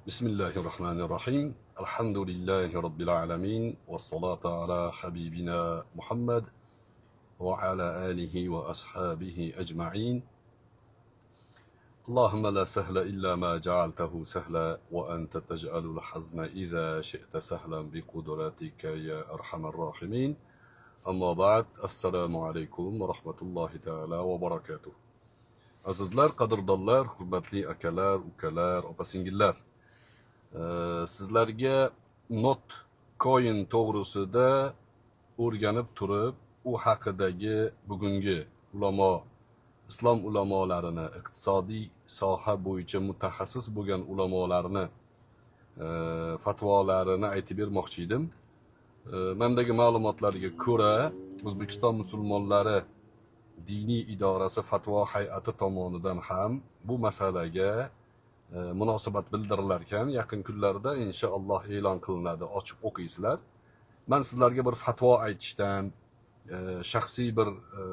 Bismillahirrahmanirrahim. Elhamdülillahi Rabbil alemin. Ve salatu ala habibina Muhammed ve ala alihi ve ashabihi ecma'in. Allahümme la sehle illa ma cealtehu sehla ve ente tec'alul hazne iza şi'te sehlen bi kudretike ya erhamer rahimin. Amma ba'd. Esselamu aleyküm ve rahmetullahi teala ve berekatuhu. Azizlar, qadrdonlar, hurmatli akalar, ukalar, opa-singillar. Sizlarga Notcoin to'g'risida o'rganib turib, u haqidagi bugungi islom ulamolarini, iqtisodiy soha bo'yicha mutaxassis bo'lgan ulamolarni fatvolarini aytib bermoqchi edim. Mendagi ma'lumotlarga ko'ra, O'zbekiston musulmonlari diniy idorasi fatvo hay'ati tomonidan ham bu masalaga munosabat bildirilar ekan. Yaqin kunlarda inshaalloh e'lon qilinadi, ochib o'qiysizlar. Men sizlarga bir fatvo aytishdan, shaxsiy bir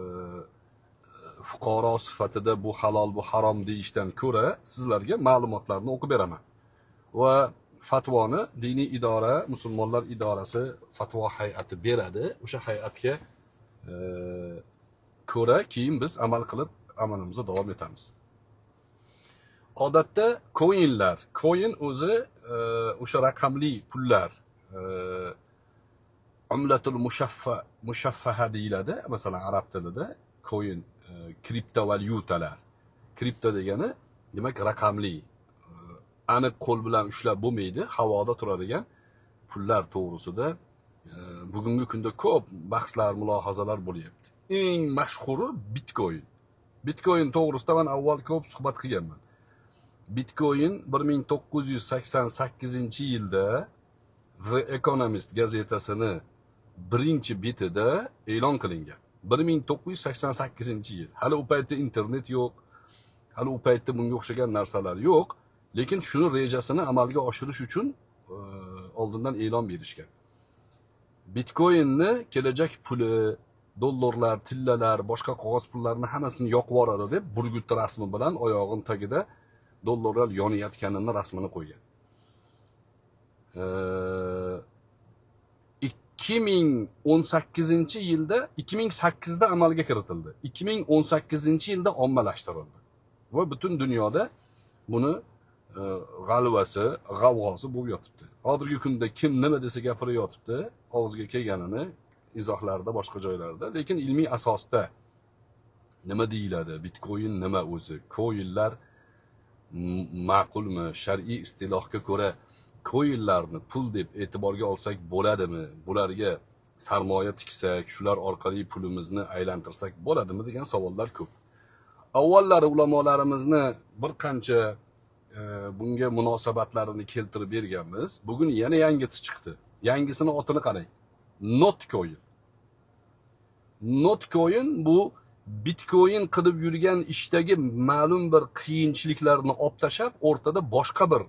fuqaro sifatida bu halol, bu harom deyishdan ko'ra sizlarga ma'lumotlarni o'qib beraman. Va fatvoni diniy idora, musulmonlar idorasi fatvo hay'ati beradi. O'sha hay'atga ko'ra keyin biz amal qilib amalimizga davom etamiz. Odatda coin o'zi o'sha raqamli pullar, umlatul mushaffaha deyiladi. Masalan, arab tilida coin, kriptovalyutalar. Kripto degani demak raqamli, aniq qo'l bilan ushlab bo'lmaydi, havoda turadigan pullar to'g'risida bugungi kunda ko'p bahslar, mulohazalar bo'lyapti. Eng mashhuri Bitcoin. Bitcoin to'g'risida men avval ko'p suhbat qilganman. Bitcoin 1988-yilda The Economist gazetasini birinchi betida e'lon qilingan. 1988-yil. Hali u paytda internet yo'q, hali u paytda bunga o'xshagan narsalar yo'q, lekin shuni rejasini amalga oshirish uchun oldindan e'lon berishgan. Bitcoinni kelajak puli, dollarlar, tillalar, boshqa qog'oz pullarni hammasini yoqib yuboradi deb burgut rasmi bilan oyog'in tagida dollarlar yonayotganini rasmini qo'ygan. 2018-yilda 2008da amalga kiritildi. 2018-yilda ommalashtirildi. Va butun dunyoda buni g'avg'osi bo'lib yotibdi. Hozirgi kunda kim nima desa gapirib yotibdi, og'ziga kelganini izohlarda, boshqa joylarda, lekin ilmiy asosda nima deyiladi, Bitcoin nima o'zi, coinlar ma'qulmi, shar'iy istilohga ko'ra coinlarni pul deb e'tiborga olsak bo'ladimi, bularga sarmoya tiksak, shular orqali pulimizni aylantirsak bo'ladimi degan savollar ko'p. Avvallari ulamolarimizni bir qancha bunga munosabatlarini keltirib berganmiz. Bugun yana yangisi chiqdi. Yangisini otini qarang. Notcoin bu Bitcoin qilib yurgan ishdagi ma'lum bir qiyinchiliklarni olib tashlab, o'rtada boshqa bir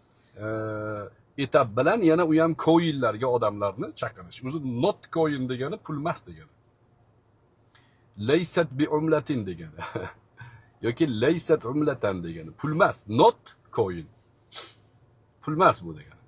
etap bilan yana u ham coinlarga odamlarni chaqirish. O'zi Notcoin degani pulmas degani. Laysat bi umlatin degani. yoki laysat umlatan degani. Pulmas, Notcoin. Pulmas bu degani.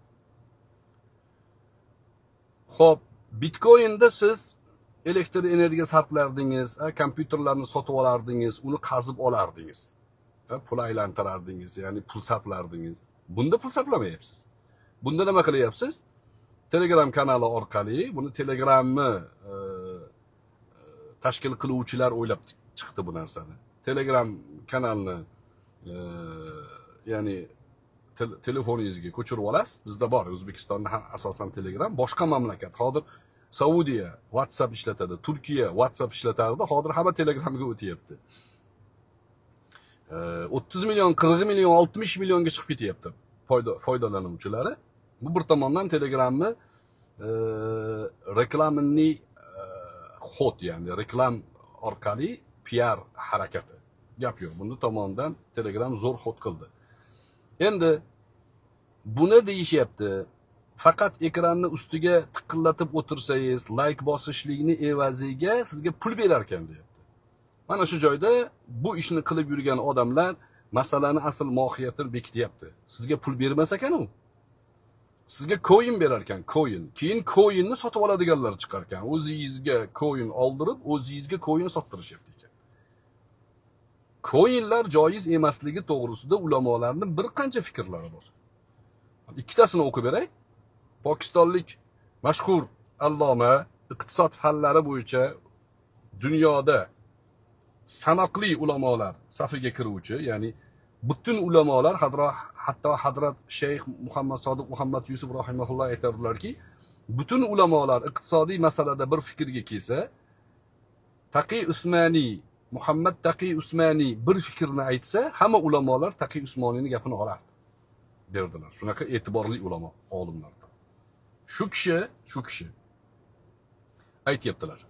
Xo'p, Bitcoinda siz elektr energiya sarflardingiz, kompyuterlarni sotib olardingiz, uni qazib olardingiz. Pul aylantirardingiz, ya'ni pul sarflardingiz. Bunda pul sarflamayapsiz. Bunda nima qilyapsiz? Telegram kanali orqali, buni Telegramni tashkil qiluvchilar o'ylab chiqdi bu narsani. Telegram kanalni ya'ni telefoningizga ko'chirib olasiz. Bizda bor, O'zbekistonda ham asosan Telegram, boshqa mamlakat, hozir Saudiya WhatsApp ishlatadi, Turkiya WhatsApp ishlatardi, hozir hamma Telegramga o'tyapti. 30 million, 40 million, 60 millionga chiqib ketyapti foydalanuvchilari. Bu bir tomondan Telegramni reklamining xod, ya'ni reklam orqali PR harakati. Gap yo'q. Buni tomonidan Telegram zo'r xod qildi. Endi buni deyishyapti. Faqat ekranni ustiga tiqillatib o'tirsangiz, like bosishlikni evaziga sizga pul berar ekan deyapti. Mana shu joyda bu ishni qilib yurgan odamlar masalani asl mohiyatini bekityapti. Sizga pul bermas ekan u. Sizga coin berar ekan, coin. Keyin coinni sotib oladiganlar chiqar ekan. O'zingizga coin oldirib, o'zingizga coin sottirishyapti ekan. Coinlar joiz emasligi to'g'risida ulamolarning bir qancha fikrlari bor. Ikkitasini o'qib beray. Pokistonlik mashhur alloma iqtisod fanlari bo'yicha dunyoda sanoqli ulamolar safiga kiruvchi, ya'ni butun ulamolar, hatto Hazrat Shayx Muhammad Sodiq Muhammad Yusuf rahimahulloh aytardilarki, butun ulamolar iqtisodiy masalada bir fikrga kelsa, Taqiy Usmani, Muhammad Taqiy Usmani bir fikrni aytsa, hamma ulamolar Taqiy Usmoniyning gapini olardi derdilar. Shunaqa e'tiborli ulamo, olimlardan. Shu kishi aytibdilar.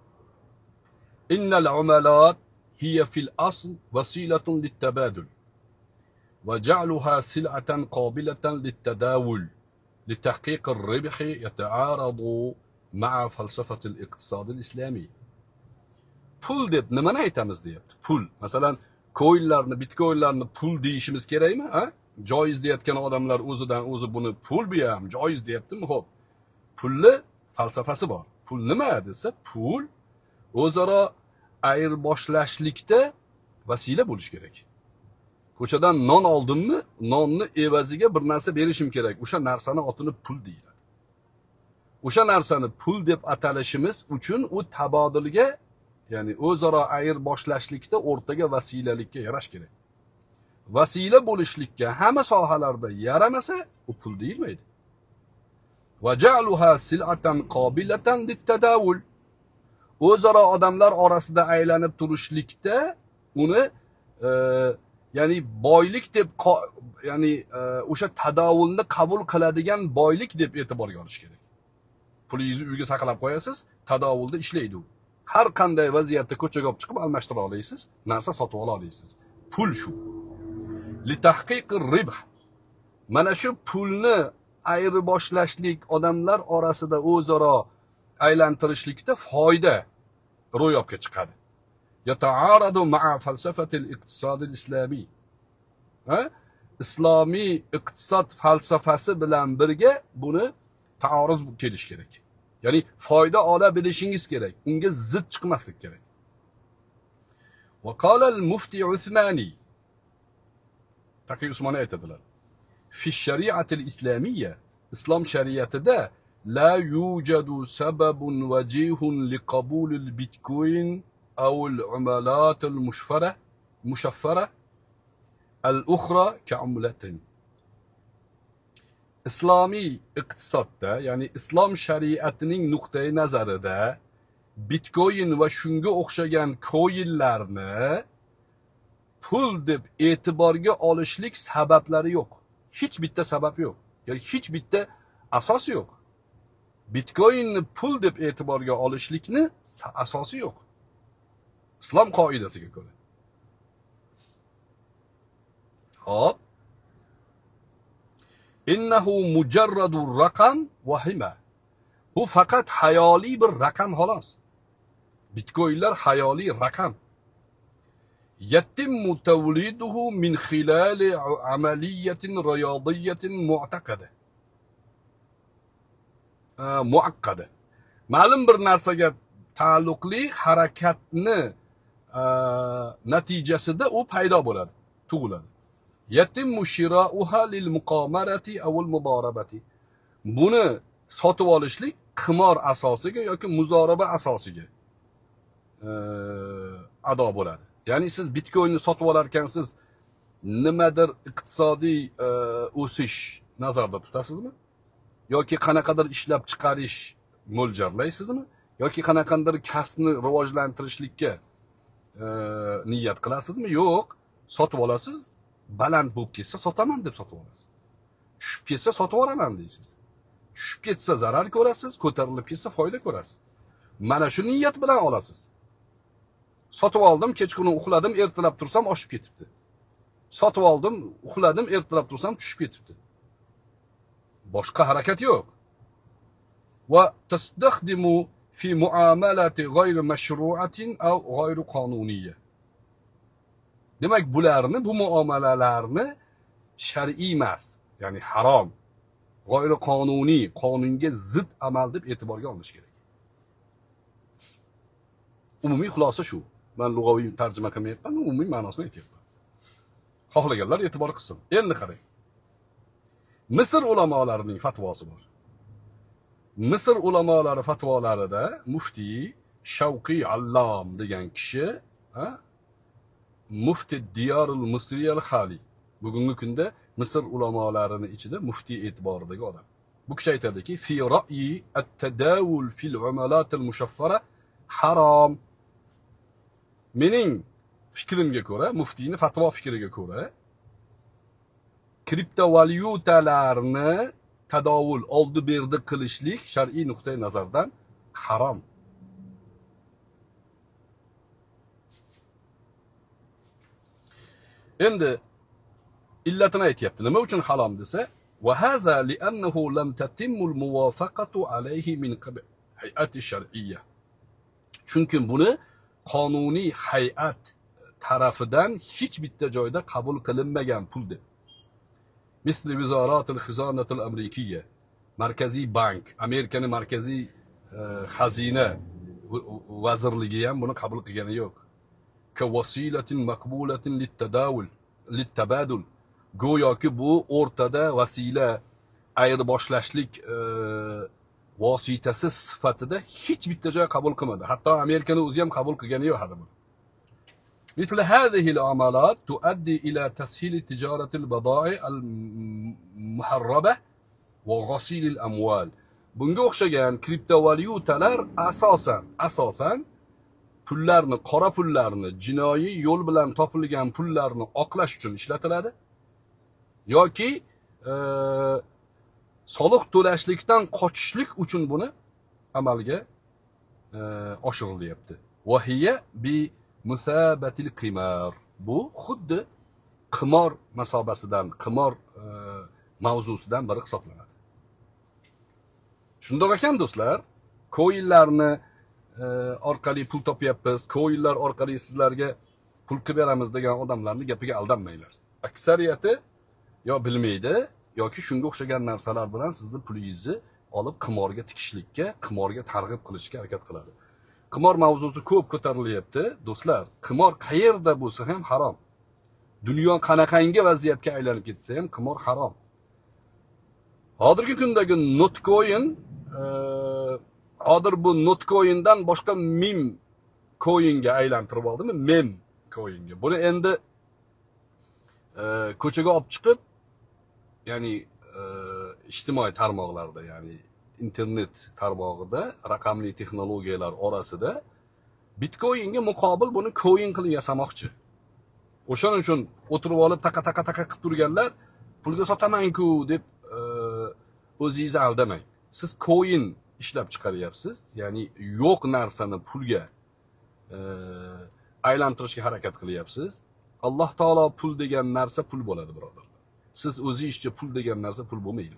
Innal umalat hiya fil asl wasilatun lit-tabadul wa ja'luha sil'atan qabilatan lit-tadawul litahqiq ar-ribh yata'aradu ma'a falsafati al-iqtisad al-islami. Pul deb nimani aytamiz deyapti. Pul. Masalan, coinlarni, bitcoinlarni pul deyishimiz kerakmi, ha? Joiz deyotgan odamlar o'zidan o'zi buni pul bu ham joiz deyaptimi? Xo'p. Pulni falsafasi bor. Pul nima desa, pul o'zaro ayirboshlashlikda vasila bo'lish kerak. Ko'chadan non oldimmi, nonni evaziga bir narsa berishim kerak. O'sha narsani otini pul deyiladi. O'sha narsani pul deb atalishimiz uchun u tabodilga, ya'ni o'zaro ayirboshlashlikda o'rtaga vasilalikka yarash kerak. Vasila bo'lishlikka hamma sohalarda yaramasa, u pul deyilmaydi. Va ja'luha sil'atan qabilatan lit-tadawul. O'zaro odamlar orasida aylanib turishlikda uni ya'ni boylik deb, ya'ni o'sha tadavulni qabul qiladigan boylik deb e'tiborga olish kerak. Pulingizni uyga saqlab qo'yasiz, tadavulda ishlaydi u. Har qanday vaziyatda ko'chaga olib chiqib almashtira olasiz, narsa sotib ola olasiz. Pul shu. Li tahqiqir ribh. Mana shu pulni ayirboshlashlik, odamlar orasida o'zaro aylantirishlikda foyda ro'yobga chiqadi. Yata'aradu ma'a falsafati al-iqtisad al-islami. Islomiy iqtisod falsafasi bilan birga buni taarruz kelish kerak. Ya'ni foyda ola bilishingiz kerak. Unga zid chiqmaslik kerak. Va qala al-mufti Uthmani. Taqiy Usmoni aytadilar. Fi shari'ati al-islamiyya, islom shariatida la yujadu sababun wajihun liqabul al-bitcoin aw al-umalat al-mushaffara al-ukhra ka'umlatin. Islomiy iqtisodda, ya'ni islom shariatining nuqtai nazarida bitcoin va shunga o'xshagan coinlarni pul deb e'tiborga olishlik sabablari yo'q. Hech bitta sabab yo'q. Ya'ni hech bitta asos yo'q. Bitcoinni pul deb e'tiborga olishlikni asosi yo'q. Islom qoidasiga ko'ra. Hop. Innahu mujarradu raqam va hima. Bu faqat hayoli bir raqam xolos. Bitcoinlar hayoli raqam. Yatimmu tawliduhu min khilali amaliyatin riyadiyatin muaqqada. Ma'lum bir narsaga taalluqli harakatni natijasida u paydo bo'ladi, tug'iladi. Yatimmu shira'uha lil muqamarati aw al mudarabati. Buni sotib olishlik qimor asosiga yoki muzoraba asosiga ado bo'ladi. Ya'ni siz bitcoinni sotib olar ekansiz, nimadir iqtisodiy o'sish nazarda tutasizmi? Yoki qanaqadir ishlab chiqarish mo'ljallaysizmi? Yoki qanaqandir kasbni rivojlantirishlikka niyat qilasizmi? Yo'q, sotib olasiz, baland bo'lib ketsa sotaman deb sotib olasiz. Tushib ketsa sotib olaman deysiz. Tushib ketsa zarar ko'rasiz, ko'tarilib ketsa foyda ko'rasiz. Mana shu niyat bilan olasiz. Sotib oldim, kechqurun uxladim, ertalab tursam oshib ketibdi. Sotib oldim, uxladim, ertalab tursam tushib ketibdi. Boshqa harakat yo'q. Va tasdakhdimu fi muamalati ghayr mashru'atin aw ghayr qonuniyya. Demak, bularni, bu muomalalarni shar'iy emas, ya'ni harom, g'oyri qonuniy, qonunga zid amal deb e'tiborga olinish kerak. Umumiy xulosa shu. Men lug'aviy tarjima qilmayapman, umumiy ma'nosini aytyapman. Xohlaganlar e'tibor qilsin. Endi qarang. Misr ulamolarining fatvosi bor. Misr ulamolari fatvolarida muftiy Shavqiy Allom degan kishi, mufti Diyorul Misriyal Xali, bugungi kunda Misr ulamolarining ichida muftiy e'tiboridagi odam. Bu kishi aytadiki, fi ra'yi at-tadawul fil umalat al-mushaffara harom. Mening fikrimga ko'ra, muftiyning fatvo fikriga ko'ra, kriptovalyutalarni tadovul, oldi berdi qilishlik shar'iy nuqtai nazardan harom. Endi illatini aytyapti. Nima uchun harom desa, va hadha li'annahu lam tatimmu al-muwafaqatu alayhi min qabl hay'ati shar'iyya. Chunki buni qonuniy hay'at tarafidan hech bitta joyda qabul qilinmagan pul deb. Misli Vizoratul Xizonatul Amerikiyya, Markaziy bank, Amerikaning markaziy xazina vazirligi ham buni qabul qilgani yo'q. Ka vasilatin maqbulatin lit-tabadul. Go'yoki bu o'rtada vasila, ayirboshlashlik vositasi sifatida hech bitta joy qabul qilmadi. Hatto Amerikaning o'zi ham qabul qilgani yo'q hali buni. مثل هذه العملات تؤدي إلى تسهيل تجارة البضائع المحربة وغسيل الأموال. Bunga o'xshagan kriptovalyutalar asosan pullarni, qora pullarni, jinoiy yo'l bilan topilgan pullarni oqlash uchun ishlatiladi yoki soliq to'lashlikdan qochishlik uchun buni amalga oshirilyapti. Va hiya bi musabatil qimar. Bu xuddi qimor masobasidan, qimor mavzusidan biri hisoblanadi. Shundoq ekan do'stlar, coinlarni orqali pul topyapmiz, coinlar orqali sizlarga pul qilib beramiz degan odamlarning gapiga aldanmanglar. Aksariyati yo bilmaydi yoki shunga o'xshagan narsalar bilan sizni pulingizni olib qimorga tikishlikka, qimorga targ'ib qilishga harakat qiladi. Qimor mavzusi ko'p ko'tarilyapti. Do'stlar, qimor qayerda bo'lsa ham harom. Dunyo qanaqangi vaziyatga aylanib ketsa ham qimor harom. Hozirgi kundagi Notcoin, hozir bu Notcoindan boshqa meme coinga aylantirib oldimi? Meme coinga. Buni endi ko'chaga olib chiqib, ya'ni ijtimoiy tarmoqlarda, ya'ni internet tarmog'ida raqamli texnologiyalar orasida Bitcoinga muqobil buni coin qilib yasamoqchi. O'shaning uchun o'tirib olib taqa qilib turganlar pulga sotaman-ku deb o'zingizni aldamang. Siz coin ishlab chiqaryapsiz, ya'ni yo'q narsani pulga aylantirishga harakat qilyapsiz. Alloh taolo pul degan narsa pul bo'ladi, birodarlar. Siz o'zingizcha pul degan narsa pul bo'lmaydi.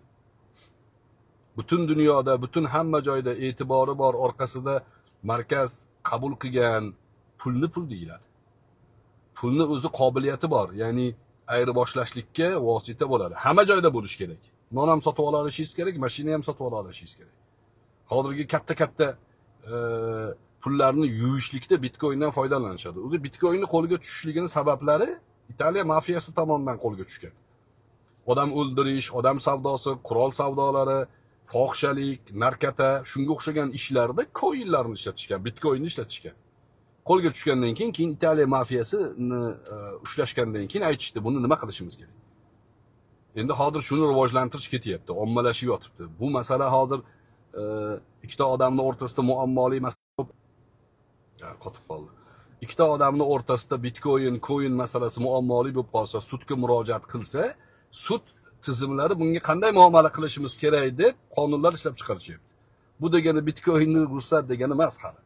Butun dunyoda, butun hamma joyda e'tibori bor, orqasida markaz qabul qilgan pulni pul deyiladi. Pulni o'zi qobiliyati bor, ya'ni ayirboshlashlikka vosita bo'ladi. Hamma joyda bo'lish kerak. Non ham sotib olishingiz kerak, mashina ham sotib olishingiz kerak. Hozirgi katta pullarni yuvishlikda Bitcoindan foydalanishadi. O'zi Bitcoinni qo'lga tushishligining sabablari Italiya mafiyasi tomonidan qo'lga tushgan. Odam o'ldirish, odam savdosi, qurol savdolari, fohishalik, narkota, shunga o'xshagan ishlarda coinlarni ishlatishgan, Bitcoinni ishlatishgan. Qo'lga tushgandan keyin Italiya mafiyasini ushlashgandan keyin aytishdi, buni nima qilishimiz kerak. Endi hozir shuni rivojlantirish ketyapti, ommalashib yotibdi. Bu masala hozir ikkita odamning o'rtasida muammoli masala qotib qoldi. Ikkita odamning o'rtasida Bitcoin, coin masalasi muammoli bo'lib qolsa, sudga murojaat qilsa, sud tizimlari bunga qanday muomala qilishimiz kerak deb qonunlar ishlab chiqarishyapti. Bu degani Bitcoinni ruxsat degani emas hali.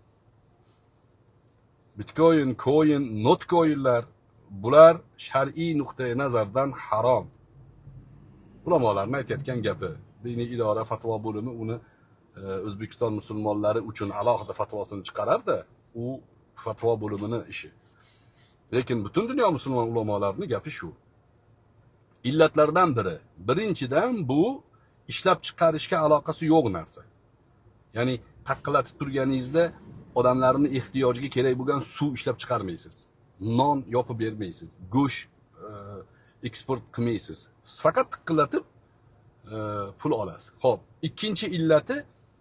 Bitcoin, coin, Notcoinlar bular shar'iy nuqtai nazardan harom. Ulamolarning aytayotgan gapi. Diniy idora fatvo bo'limi uni O'zbekiston musulmonlari uchun alohida fatvosini chiqarardi. U fatvo bo'limini ishi. Lekin butun dunyo musulmon ulamolarining gapi shu. İllatlardan biri. Birinchidan bu ishlab chiqarishga aloqasi yo'q narsa. Ya'ni taqqilatib turganingizda odamlarning ehtiyojiga kerak bo'lgan suv ishlab chiqarmaysiz. Non yopib bermaysiz. Go'sht eksport qilmaysiz. Faqat taqqilatib pul olasiz. Xo'p, ikkinchi illati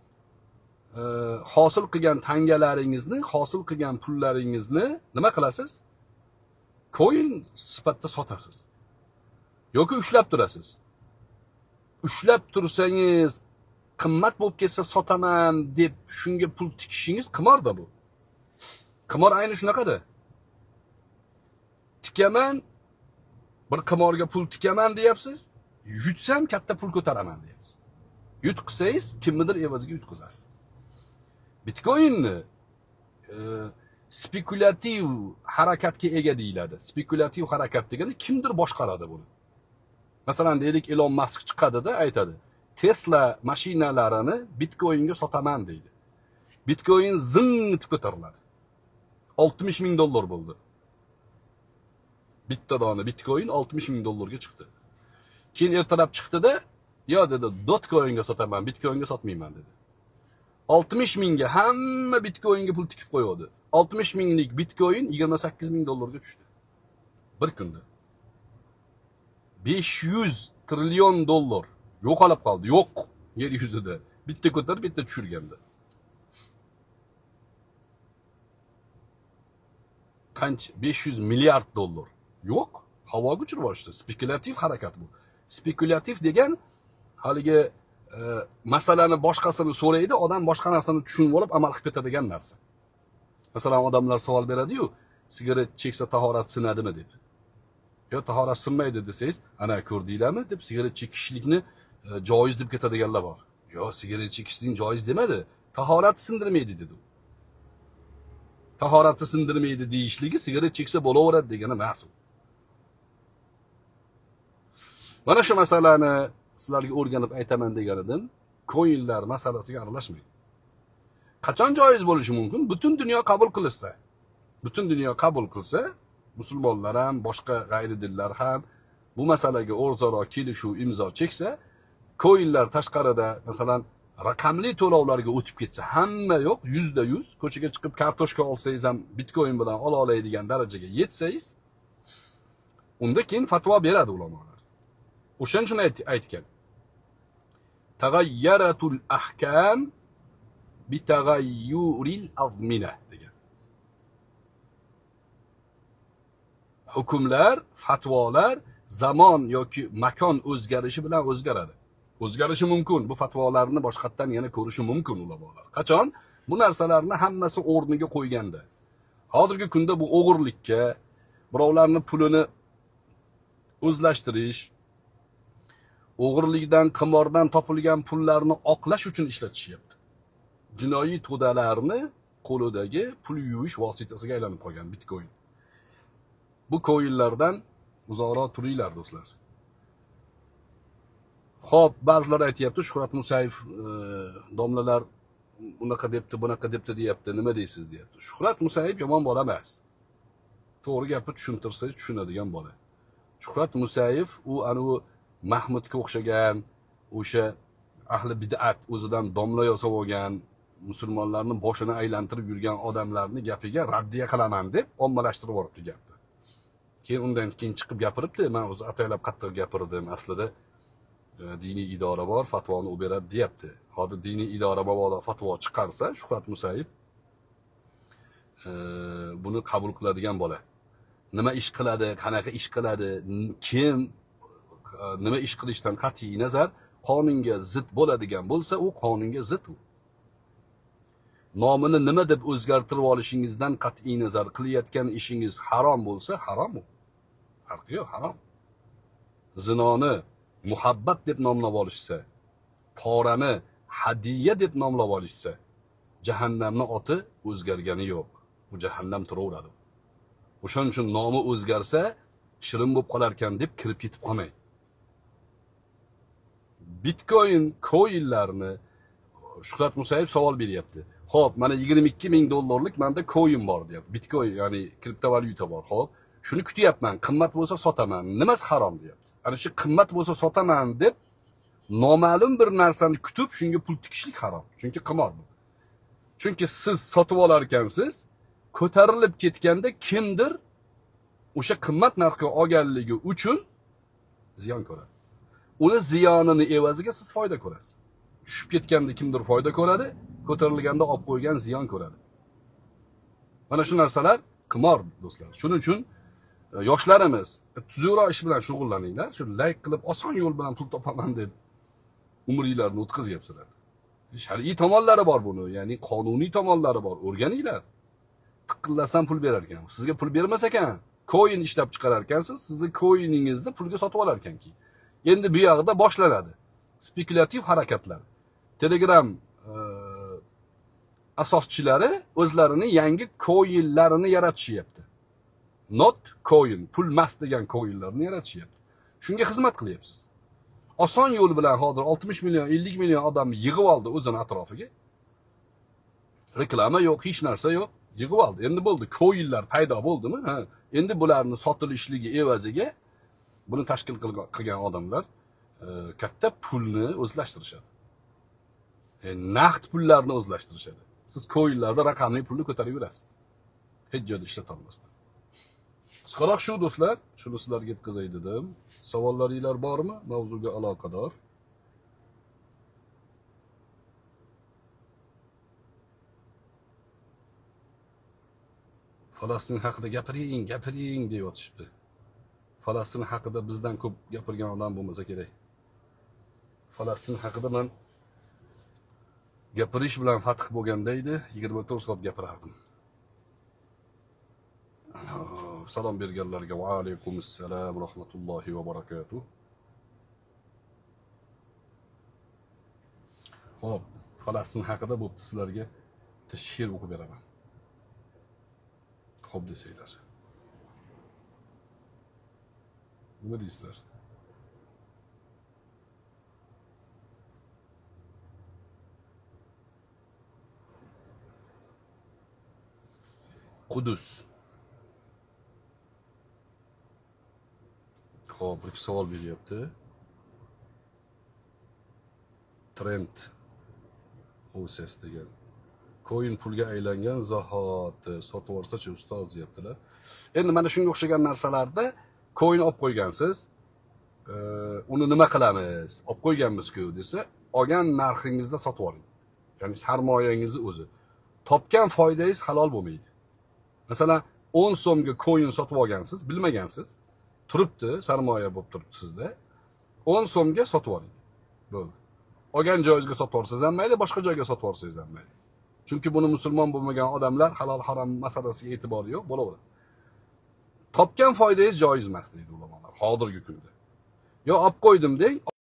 hosil qilgan tangalaringizni, hosil qilgan pullaringizni nima qilasiz? Coin sifatida sotasiz. Yoki ushlab turasiz. Ushlab tursangiz, qimmat bo'lib ketsa sotaman deb shunga pul tikishingiz qimorda bu. Qimor ayni shunaqada. Tikaman, bir qimorga pul tikaman deyapsiz, yutsam katta pul ko'taraman deyapsiz. Yutqizsangiz kimnidir evaziga yutqizasiz. Bitcoinni spekulativ harakatga ega deyiladi. Spekulativ harakat degani kimdir boshqaradi buni. Masalan, deylik Elon Musk chiqadi-da aytadi. Tesla mashinalarini Bitcoinga sotaman deydi. Bitcoin zing etib ko'tariladi. $60,000 bo'ldi. Bitta dona Bitcoin $60,000 chiqdi. Keyin ertalab chiqdi-da, "Yo" dedi, "Dogecoinga sotaman, Bitcoinga sotmayman" dedi. 60,000 ga hamma Bitcoinga pul tikib qo'yadi. 60,000lik Bitcoin $28,000 tushdi. Bir kunda. 500 trillion dollar yo'qolib qoldi. Yo'q yer yuzida. Bitta ko'tarib, bitta tushirganda. Qancha? 500 milliard dollar. Yo'q. Havoga uchirib yuborishdi. Spekulativ harakat bu. Spekulativ degan haligi masalani boshqasini so'raydi, odam boshqa narsani tushunib olib amal qilib ketadigan narsa. Masalan, odamlar savol beradi-yu, sigaret cheksa tahorat sinadimi deb. Yo, tahorat sinmaydi desangiz, ana ko'rdinglarmi deb sigaret chekishlikni joiz deb ketadiganlar bor. Yo, sigaret chekishning joiz demadi, tahorat sindirmaydi dedi. Tahoratni sindirmaydi deyishligi sigaret cheksa bo'laveradi degani emas. Mana shu masalani sizlarga o'rganib aytaman deganidim, coinlar masalasiga aralashmang. Qachon joiz bo'lishi mumkin? Butun dunyo qabul qilsa. Butun dunyo qabul qilsa, musulmonlar ham, boshqa g'ayri dinlar ham bu masalaga o'zaro kelishuv imzo cheksa, coinlar tashqarida, masalan, raqamli to'lovlarga o'tib ketsa, hamma yo'q, 100%, ko'chaga chiqib kartoshka olsangiz ham Bitcoin bilan ola oladigan darajaga yetsangiz, unda keyin fatvo beradi ulamolar. O'shan shuni aytgan. Taghayyaratul ahkam bi taghayyuril azmina degan. Hukmlar, fatvolar zamon yoki makon o'zgarishi bilan o'zgaradi. O'zgarishi mumkin. Bu fatvolarni boshqatdan yana ko'rishi mumkin ulamolar. Qachon? Bu narsalarni hammasi o'rniga qo'yganda. Hozirgi kunda bu o'g'irlikka, birovlarning pulini o'zlashtirish, o'g'irlikdan, qimordan topilgan pullarni oqlash uchun ishlatishyapti. Jinoiy to'dalarni qo'lidagi pul yuvish vositasiga aylanib qolgan Bitcoin. Bu coinlardan uzoqroq turinglar do'stlar. Xo'p, ba'zilar aytayapti, Shuhrat Musayev domlalar unaqa debdi, bunaqa debdi deyapti, nima deysiz deyapti. Shuhrat Musayev yomon bola emas. To'g'ri gapni tushuntirsangiz tushunadigan bola. Shuhrat Musayev u anavi Mahmudga o'xshagan, o'sha ahli bid'at, o'zidan domla yasab olgan, musulmonlarning boshini aylantirib yurgan odamlarning gapiga raddiya qilaman deb ommalashtirib yuboribdi gapni. Keyin undan keyin chiqib gapiribdi, men o'zi ataylab qattiq gapirdim, aslida diniy idora bor, fatvoni u beradi deyapti. Hozir diniy idora mabodo fatvo chiqarsa, Shuhrat Musayev buni qabul qiladigan bola. Nima ish qiladi, qanaqa ish qiladi, kim nima ish qilishdan qat'iy nazar qonunga zid bo'ladigan bo'lsa, u qonunga zid u. Nomini nima deb o'zgartirib olishingizdan qat'iy nazar qilayotgan ishingiz harom bo'lsa, harom u. Farqi yo'q, harom. Zinoni muhabbat deb nomlab olishsa, porani hadiya deb nomlab olishsa, jahannamning oti o'zgargani yo'q. Bu jahannam turaveradi. O'shaning uchun nomi o'zgarsa, shirin bo'lib qolar ekan deb kirib ketib qolmang. Bitcoin coinlarni Shuhrat Musayev savol beryapti. Xo'p, mana $22,000 menda coin bor deyapti. Bitcoin, ya'ni kriptovalyuta bor. Xo'p, Shuni kutyapman, qimmat bo'lsa sotaman. Nimasi harom deyapti. Ana shu qimmat bo'lsa sotaman deb noma'lum bir narsani kutib, shunga pul tikishlik harom. Chunki qimor bu. Chunki siz sotib olar ekansiz, ko'tarilib ketganda kimdir o'sha qimmat narxga olganligi uchun ziyon ko'radi. Uni ziyonini evaziga siz foyda ko'rasiz. Tushib ketganda kimdir foyda ko'radi, ko'tarilganda olib qo'ygan ziyon ko'radi. Mana shu narsalar qimor do'stlar. Shuning uchun yoshlarimiz tuzukroq ish bilan shug'ullaninglar. Shu layk qilib oson yo'l bilan pul topaman deb umringlarni o'tkazyapsizlar. Shar'iy tomonlari bor buni, ya'ni qonuniy tomonlari bor. O'rganinglar. Tiqillasam pul berar ekan. Sizga pul bermas ekan, coin ishlab chiqarar ekansiz, sizni coiningizni pulga sotib olar ekanki. Endi bu yoqda boshlanadi. Spekulativ harakatlar. Telegram asoschilari o'zlarini yangi coinlarini yaratishyapti. Not coin, pul emas degan coinlarni yaratishyapti. Shunga xizmat qilyapsiz. Oson yo'l bilan hozir 60 million, 50 million odamni yig'ib oldi o'zini atrofiga. Reklama yo'q, hech narsa yo'q. Yig'ib oldi. Endi bo'ldi, coinlar paydo bo'ldimi? Ha, endi bularni sotilishligi evaziga buni tashkil qilgan odamlar katta pulni o'zlashtirishadi. Naqd pullarni o'zlashtirishadi. Siz coinlarda raqamli pulni ko'tarib yurasiz. Hech joyda ishlata olmasdan. Qisqaroq shu do'stlar, shuni sizlarga yetkazay dedim. Savollaringiz bormi mavzuga aloqador? Falastin haqida gapiring deb yotishibdi. Falastin haqida bizdan ko'p gapirgan odam bo'lmasa kerak. Falastin haqida men gapirish bilan fath bo'lganda edi, 24 soat gapirardim. Salom berganlarga va alaykum assalom rahmatullohi va barakatuh. Xo'p, Falastin haqida bo'pti, sizlarga she'r o'qib beraman. Xo'p desanglar. Nima deysizlar? Qudus. Xo'p, bir savol beryapti. Trend OSS degan. Coin pulga aylangan zahoti sotib olsa-chi ustoz deyaptilar. Endi mana shunga o'xshagan narsalarda coin olib qo'ygansiz, uni nima qilamiz? Olib qo'yganmiz-ku desa, olgan narxingizda sotib oling. Ya'ni sarmoyangizni o'zi. Topgan foydangiz halol bo'lmaydi. Masalan, 10 so'mga coin sotib olgansiz, bilmagansiz. Turibdi, sarmoya bo'lib turibdi sizda. 10 so'mga sotib oling. Bo'ldi. Olgan joyingizga sotib olsangiz ham mayli, boshqa joyga sotib olsangiz ham mayli. Chunki buni musulmon bo'lmagan odamlar halol harom masalasiga e'tibori yo'q, bo'laveradi. Topgan foydangiz joiz emas deydi ulamolar hozirgi kunda. Yo olib qo'ydim deng.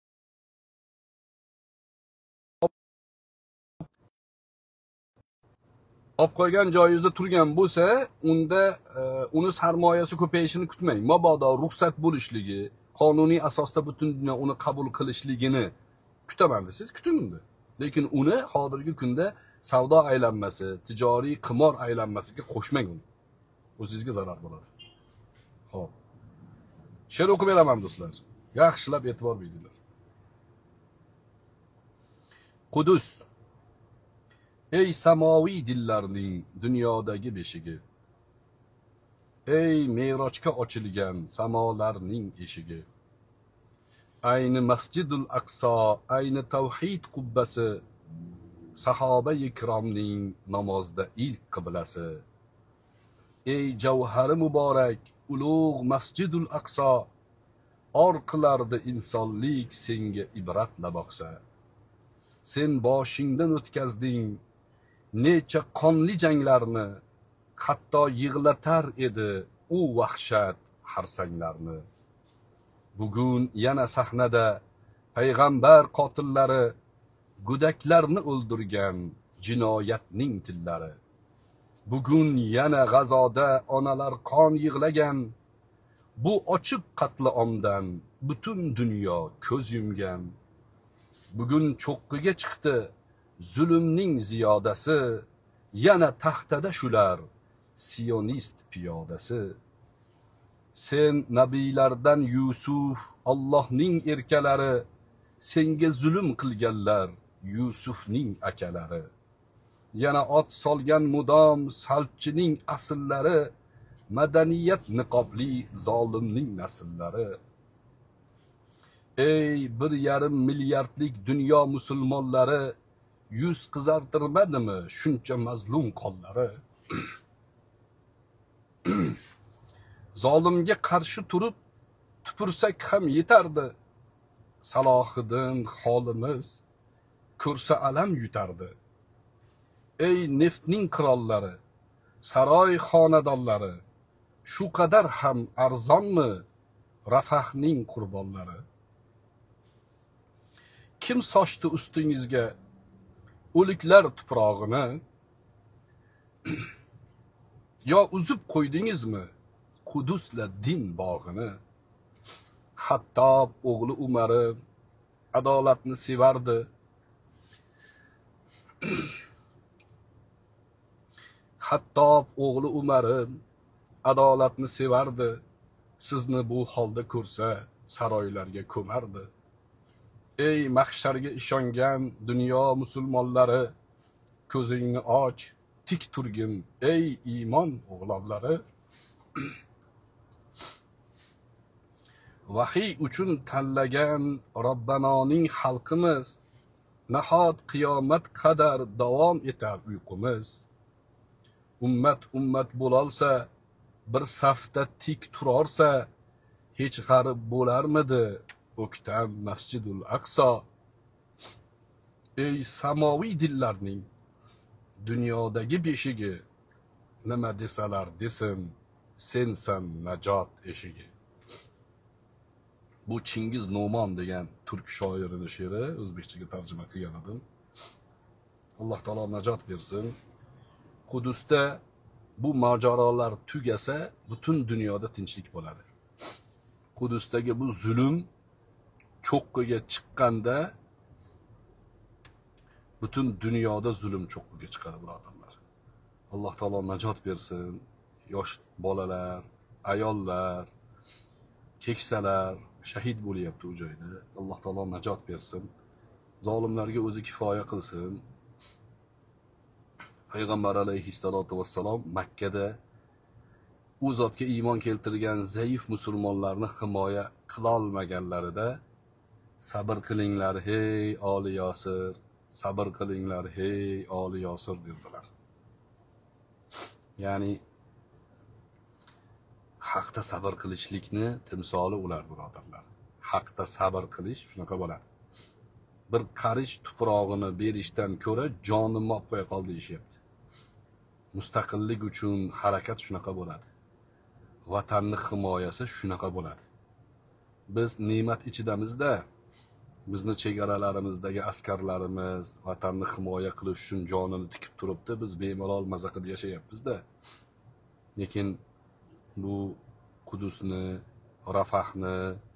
Olib qo'ygan joyingizda turgan bo'lsa, unda uni sarmoyasi ko'payishini kutmang. Mabodo ruxsat bo'lishligi, qonuniy asosda butun dunyo uni qabul qilishligini kutaman desangiz, kuting unda. Lekin uni hozirgi kunda savdo aylanmasi, tijoriy qimor aylanmasiga qo'shmang uni. O'zingizga zarar bo'ladi. Xo'p. She'r o'qib beraman do'stlar. Yaxshilab e'tibor beringlar. Qudus. Ey samoviy dillarning dunyodagi beshigi. Ey Me'rojga ochilgan samolarning eshigi. Ayni Masjidul Aqso, ayni tavhid qubbasi, sahoba-i ikromning namozda ilk qiblasi. Ey javhari muborak, ulug' Masjidul Aqso, or qilardi insonlik senga ibratla boqsa. Sen boshingdan o'tkazding necha qonli janglarni, hatto yig'latar edi u vahshat harsanglarni. Bugun yana sahnada payg'ambar qotillari, go'daklarni o'ldirgan jinoyatning tillari. Bugun yana G'azoda onalar qon yig'lagan, bu ochiq qatliomdan butun dunyo ko'z yumgan. Bugun cho'qqiga chiqdi zulmning ziyodasi, yana taxtada shular sionist piyodasi. Sen nabiylardan Yusuf, Allohning erkalari, senga zulm qilganlar, Yusufning akalari. Yana ot solgan mudom salbchining asllari, madaniyat niqobli zolimning nasllari. Ey 1,5 milliardlik dunyo musulmonlari, yuz qizartirmadimi shuncha mazlum qonlari? Zolimga qarshi turib tupursak ham yetardi. Salohiddin xolimiz ko'rsa alam yutardi. Ey neftning qirollari, saroy xonadonlari, shu qadar ham arzonmi Rafahning qurbonlari? Kim sochdi ustingizga o'liklar tuprog'ini? Yo uzib qo'ydingizmi Qudusla din bog'ini? Hattob o'g'li Umari adolatni sevardi. Hattob o'g'li Umari adolatni sevardi. Sizni bu holda ko'rsa saroylarga ko'mardi. Ey mahsharga ishongan dunyo musulmonlari, ko'zingni och, tik turgin ey iymon o'g'lonlari. Vahiy uchun tanlagan Robbanoning xalqimiz, nahot qiyomat qadar davom etar uyqumiz. Ummat bo'lolsa, bir safda tik turorsa, hech g'arib bo'larmidi o'ktam Masjidul Aqso? Ey samoviy dillarning dunyodagi beshigi, nima desalar desin, sensan najot eshigi. Bu Chingiz No'mon degan turk shoirining she'ri, o'zbekchaga tarjima qilgan edim. Alloh taolo najot bersin. Qudusda bu mojarolar tugasa, butun dunyoda tinchlik bo'ladi. Qudusdagi bu zulm cho'qqiga chiqqanda butun dunyoda zulm cho'qqiga chiqadi, birodarlar. Alloh taolo najot bersin. Yosh bolalar, ayollar, keksalar shahid bo'lyapti u joyda. Alloh taolo najot bersin. Zolimlarga o'zi kifoya qilsin. Payg'ambar alayhissalotu vassalom Makkada u zotga iymon keltirgan zaif musulmonlarni himoya qila olmaganlarida sabr qilinglar hey oli Yosir, sabr qilinglar hey oli Yosir dedilar. Ya'ni haqda sabr qilishlikni timsoli ular, birodarlar. Haqda sabr qilish shunaqa bo'ladi. Bir qarich tuprog'ini berishdan ko'ra jonimni olib qo'ya qol deyishyapti. Mustaqillik uchun harakat shunaqa bo'ladi. Vatanni himoyasi shunaqa bo'ladi. Biz ne'mat ichidamizda, bizni chegaralarimizdagi askarlarimiz vatanni himoya qilish uchun jonini tikib turibdi. Biz bemalol maza qilib yashayapmiz-da. Lekin bu Qudusni, Rafahni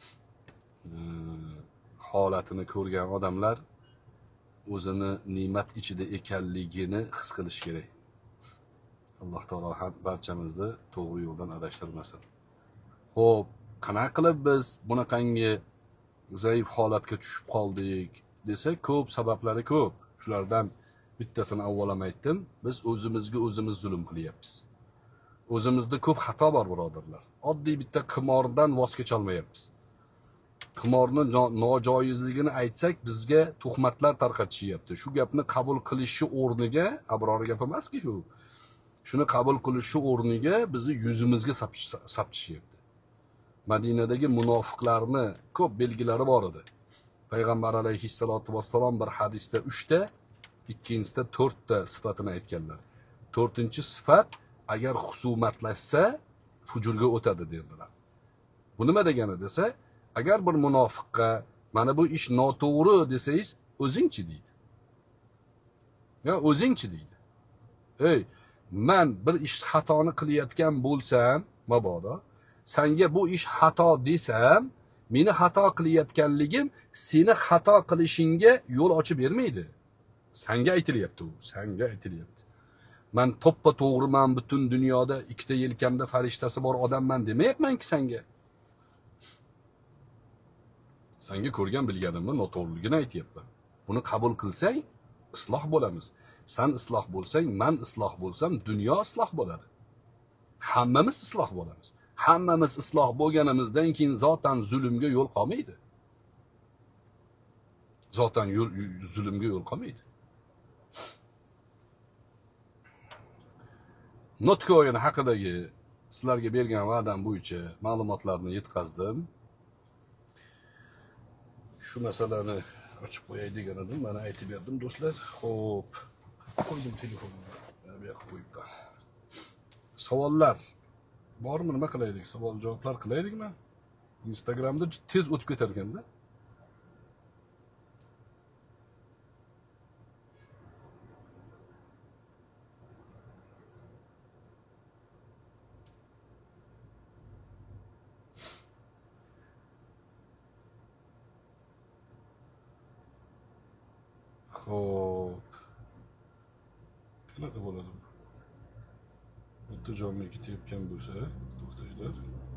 holatini ko'rgan odamlar o'zini ne'mat ichida ekanligini his qilish kerak. Alloh taolo ham barchamizni to'g'ri yo'ldan adashtirmasin. Xo'p, qanaqa qilib biz bunaqangi zaif holatga tushib qoldik desa, ko'p sabablari ko'p. Shulardan bittasini avvalam aytdim. Biz o'zimizga o'zimiz zulm qilyapmiz. O'zimizda ko'p xato bor, birodarlar. Oddiy bitta qimordan voz kecha olmayapmiz. Qimorni nojoizligini aytsak, bizga tuhmatlar tarqatishyapti. Shu gapni qabul qilishi o'rniga, abror gap emas-ku. Shuni qabul qilishi o'rniga bizni yuzimizga sapchishyapti. Madinadagi munofiqlarni ko'p belgilari bor edi. Payg'ambar alayhissalotu vassalom bir hadisda 3 ta, ikkinchisida 4 ta sifatini aytganlar. 4-sifat agar husumatlashsa fujurga o'tadi dedilar. Bu nima degani desa, agar bir munofiqqa mana bu ish noto'g'ri desangiz, o'zingchi deydi. Ya o'zingchi deydi. Ey, men bir ish xatoni qilayotgan bo'lsam, mabodo, senga bu ish xato desam, meni xato qilayotganligim seni xato qilishingga yo'l ochib bermaydi. Senga aytilyapti u, senga aytilyapti. man to'ppa to'g'riman, butun dunyoda ikkita yelkamda farishtasi bor odamman demayapman-ki senga. Senga ko'rgan bilganimni noto'g'riligini aytyapman. Buni qabul qilsang, isloh bo'lamiz. Sen isloh bo'lsang, men isloh bo'lsam, dunyo isloh bo'ladi. Hammamiz isloh bo'lamiz. Hammamiz isloh bo'lganimizdan keyin zotan zulmga yo'l qolmaydi. Zotan zulmga yo'l qolmaydi. Nutq o'yini haqidagi sizlarga bergan va'dam bo'yicha ma'lumotlarni yetkazdim. Shu masalani ochib qo'yay degan edim, mana aytib berdim do'stlar. Xo'p, qo'ydim telefonni. Bu yoqqa qo'yibman. Savollar bormi, nima qilaylik? Savol javoblar qilaylikmi? Instagramda tez o'tib ketar ekanda. Xo'p. Qanaqa bo'ladi? Bitta joyga ketayotgan bo'lsa, to'xtaylar.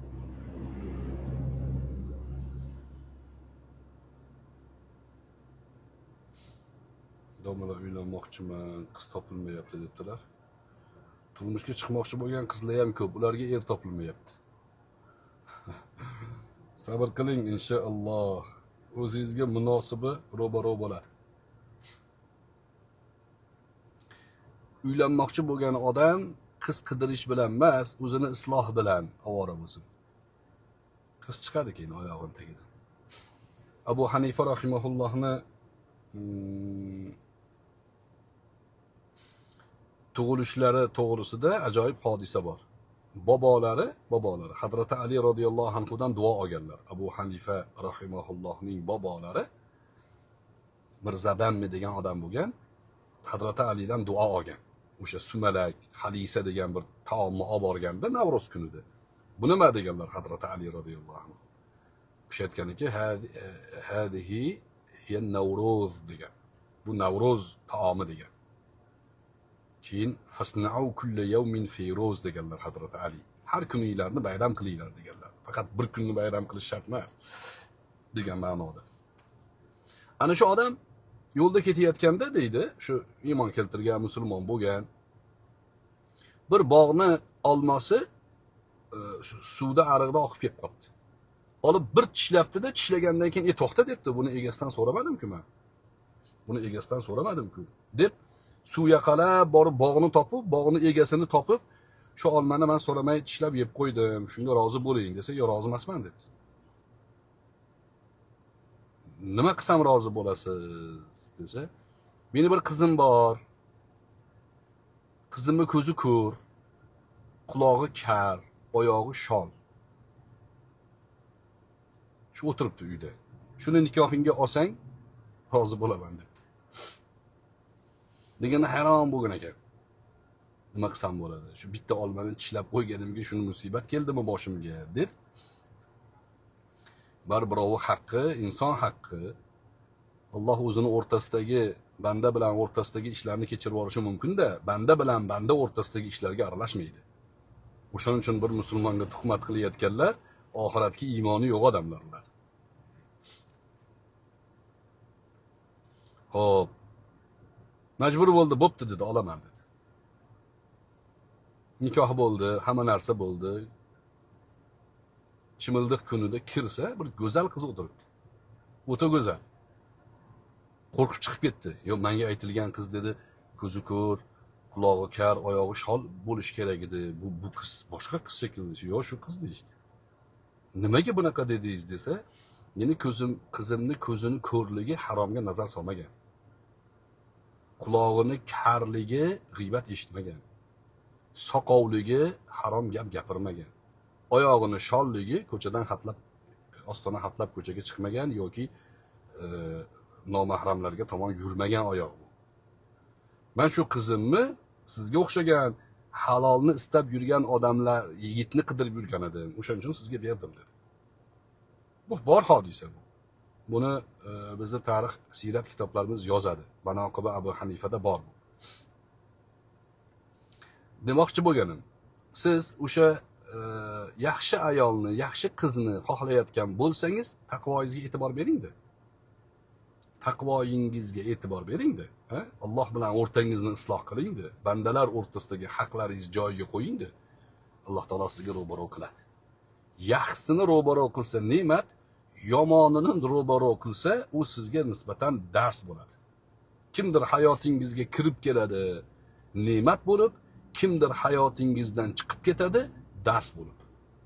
Domlalar uylanmoqchiman, qiz topilmayapti debdilar. Turmushga chiqmoqchi bo'lgan qizlar ham ko'p, ularga er topilmayapti. Sabr qiling inshaalloh. O'zingizga munosibi ro'baro bo'ladi. Uylanmoqchi bo'lgan odam qiz qidirish bilan emas, o'zini isloh bilan ovora bo'lsin. Qiz chiqadi keyin oyog'in tagidan. Abu Hanifa rahimahullohni tug'ilishlari to'g'risida ajoyib hodisa bor. Bobolari Hazrati Ali radhiyallohu anhudan duo olganlar. Abu Hanifa rahimahullohning bobolari Mirzabammi degan odam bo'lgan. Hazrati Alidan duo olgan. O'sha sumalak, halisa degan bir taomni olib borganda Navro'z kunida. Bu nima deganlar Hazrati Ali radhiyallohu anhu? O'sha aytganiki, hadihi hiya Navro'z degan. Bu Navro'z taomi degan. Keyin fasna'u kulli yawmin firoz deganlar Hazrati Ali. Har kuninglarni bayram qilinglar deganlar. Faqat bir kunni bayram qilish shart emas degan ma'noda. Ana shu odam yo'lda ketayotganda deydi, shu iymon keltirgan musulmon bo'lgan, bir bog'ni olmosi suvda ariqda oqib ketib qoldi. Olib bir tishlabdi-da, tishlagandan keyin to'xta debdi. Buni egasidan so'ramadim-ku men. Buni egasidan so'ramadim-ku deb suv yaqalab borib bog'ni topib, bog'ni egasini topib, shu olmani men so'ramay tishlab yeb qo'ydim. Shunga rozi bo'ling desa, "Yo, rozi emasman" debdi. Nima qilsam rozi bo'lasiz desa, "Meni bir qizim bor. Qizimni ko'zi ko'r, qulog'i kar, oyog'i shol. Shu o'tiribdi uyda. Shuni nikohingga olsang, rozi bo'laman" debdi. Deganda hayron bo'lgan ekan. Nima qilsam bo'ladi? Shu bitta olmani tishlab qo'yganimga shuni musibat keldimi boshimga deb. Birovi haqqi, inson haqqi. Alloh o'zini o'rtasidagi, banda bilan o'rtasidagi ishlarni kechirib yuborishi mumkin-da, banda bilan banda o'rtasidagi ishlarga aralashmaydi. O'shaning uchun bir musulmonga tuhmat qilayotganlar oxiratga iymoni yo'q odamlar ular. Xo'p. Majbur bo'ldi, bo'pti dedi, olaman dedi. Nikoh bo'ldi, hamma narsa bo'ldi. Chimildiq kunida kirsa, bir go'zal qiz o'tiribdi. O'ta go'zal. Qo'rqib chiqib ketdi. "Yo'q, menga aytilgan qiz" dedi, "ko'zi ko'r, qulog'i kar, oyog'i shol bo'lish kerak edi. Bu qiz boshqa qiz shekilli." "Yo'q, shu qiz" deydi. "Nimaga bunaqa dedingiz?" desa, "Meni qizimni ko'zini ko'rligi haromga nazar solmagan. Qulog'ini karligi g'iybat eshitmagan. Soqovligi harom gap gapirmagan. Oyog'ini sholligi ko'chadan hatlab, ostona hatlab ko'chaga chiqmagan yoki nomahramlarga tomon yurmagan oyoq bu. Men shu qizimni sizga o'xshagan halolni istab yurgan odamlar, yigitni qidirib yurgan edim. O'shaning uchun sizga berdim" dedi. Bu bor hodisa bu. Buni bizning tarix, siyrat kitoblarimiz yozadi. Manoqibi Abu Hanifada bor bu. demoqchi bo'lganim, siz o'sha yaxshi ayolni, yaxshi qizni xohlayotgan bo'lsangiz, taqvoyingizga e'tibor beringda. Taqvoyingizga e'tibor beringda. Alloh bilan o'rtangizni isloh qilingda. Bandalar o'rtasidagi haqlaringizni joyiga qo'yingda. Alloh taolo sizga ro'baro qiladi. Yaxshisini ro'baro qilsa ne'mat, yomonini ro'baro qilsa, u sizga nisbatan dars bo'ladi. Kimdir hayotingizga kirib keladi, ne'mat bo'lib, kimdir hayotingizdan chiqib ketadi, dars bo'lib.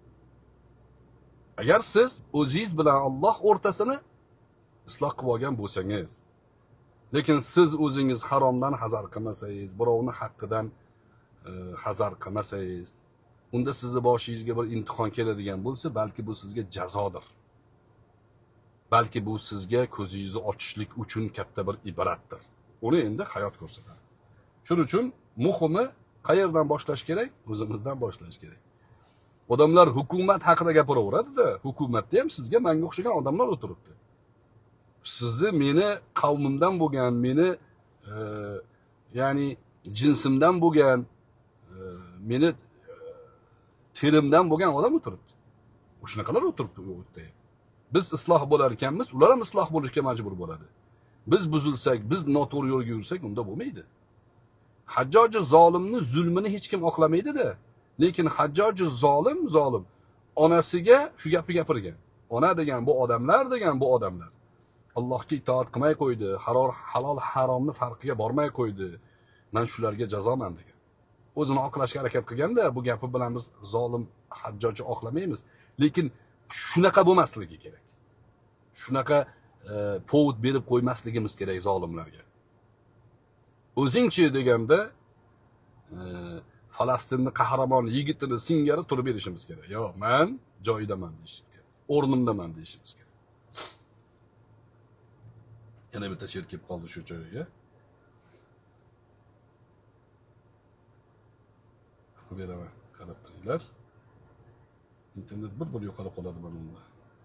Agar siz o'zingiz bilan Alloh o'rtasini isloh qilib olgan bo'lsangiz, lekin siz o'zingiz haromdan hazar qilmasangiz, birovning haqqidan hazar qilmasangiz, unda sizni boshingizga bir imtihon keladigan bo'lsa, balki bu sizga jazodir. Balki bu sizga ko'zingizni ochishlik uchun katta bir ibratdir. Uni endi hayot ko'rsatadi. Shuning uchun muhimi qayerdan boshlash kerak? O'zimizdan boshlash kerak. Odamlar hukumat haqida gapiraveradi-da, hukumatda ham sizga menga o'xshagan odamlar o'tiribdi. Sizni meni qavmimdan bo'lgan, meni ya'ni jinsimdan bo'lgan, meni terimdan bo'lgan odam o'tiribdi. O'shanaqalar o'tiribdi u yerda. Biz isloh bo'lar ekanmiz, ular ham isloh bo'lishga majbur bo'ladi. Biz buzilsak, biz noto'g'ri yo'lga yursak, unda bo'lmaydi. Hajjoji zolimni zulmini hech kim oqlamaydi-da. Lekin Hajjoji zolim onasiga shu gapni gapirgan. Ona degan bu odamlar degan bu odamlar. Allohga itoat qilmay qo'ydi, halol haromni farqiga bormay qo'ydi. Men shularga jazoman degan. O'zini oqlashga harakat qilganda, bu gapi bilan biz zolim Hajjoji oqlamaymiz. Lekin shunaqa bo'lmasligi kerak. Shunaqa povod berib qo'ymasligimiz kerak zolimlarga. O'zingchi deganda Falastinning qahramon yigitini singari turib berishimiz kerak. Yo'q, men joyidaman deyishimiz kerak. O'rnimdaman deyishimiz kerak. Yana bitta she'r kelib qoldi shu joyga. Beraman, qarab turinglar. Internet bir yo'qolib qoladi mana bunda.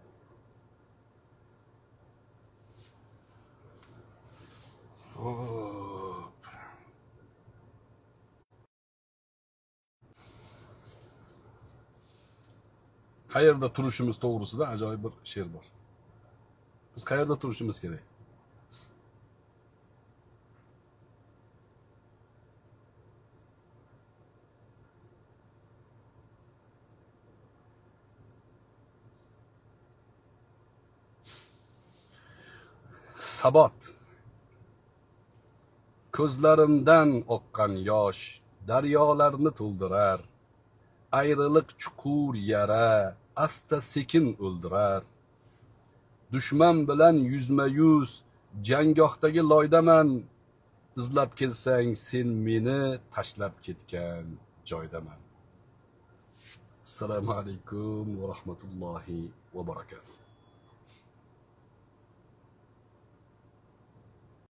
Qayerda turishimiz to'g'risida ajoyib bir she'r bor. Biz qayerda turishimiz kerak? Sabot. Ko'zlarimdan oqqan yosh daryolarni to'ldirar. Ayriliq chuqur yara asta sekin o'ldirar. Dushman bilan yuzma-yuz janggohdagi loydaman. Izlab kelsang sen meni tashlab ketgan joydaman. Assalomu alaykum va rahmatullohi va barakatuh.